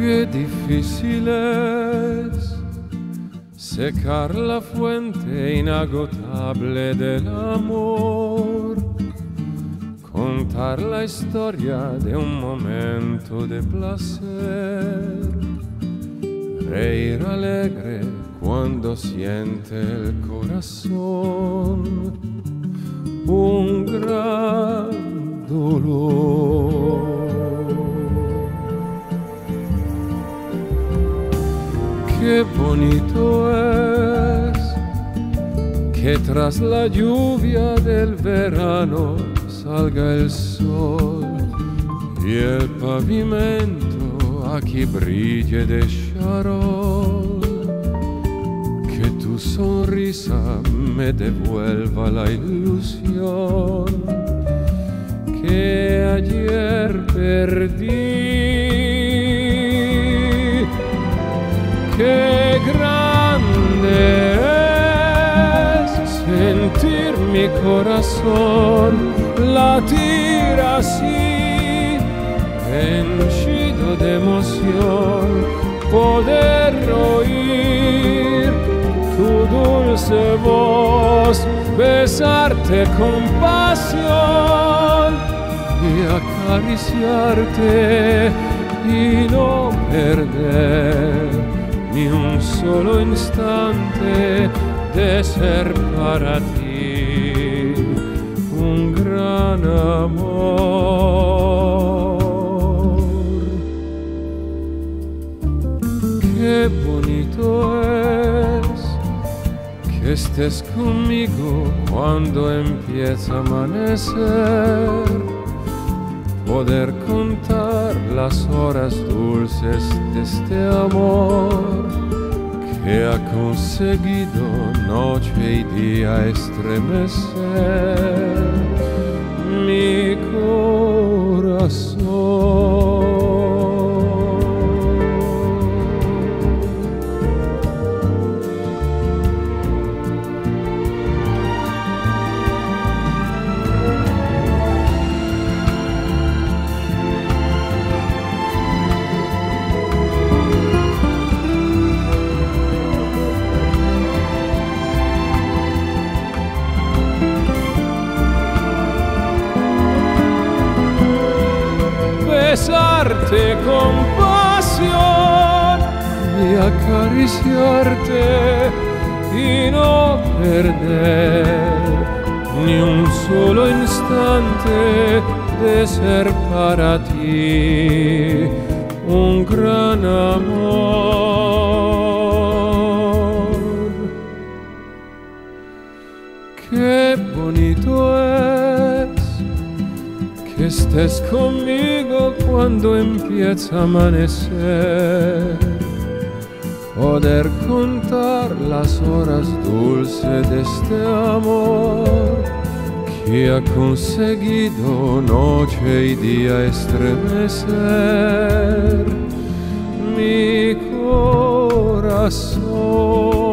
Qué difícil es secar la fuente inagotable del amor, contar la historia de un momento de placer, reír alegre cuando siente el corazón un gran dolor. Qué bonito es que tras la lluvia del verano salga el sol y el pavimento aquí brille de charol. Que tu sonrisa me devuelva la ilusión que ayer perdí. Qué grande es sentir mi corazón latir así, henchido de emoción, poder oír tu dulce voz, besarte con pasión y acariciarte y no perder ni un solo instante de ser para ti un gran amor. Qué bonito es que estés conmigo cuando empieza a amanecer, poder contar las horas dulces de este amor que ha conseguido noche y día estremecer mi corazón. Besarte con pasión y acariciarte y no perder ni un solo instante de ser para ti un gran amor. Qué bonito es que estés conmigo cuando empieza a amanecer, poder contar las horas dulces de este amor que ha conseguido noche y día estremecer mi corazón.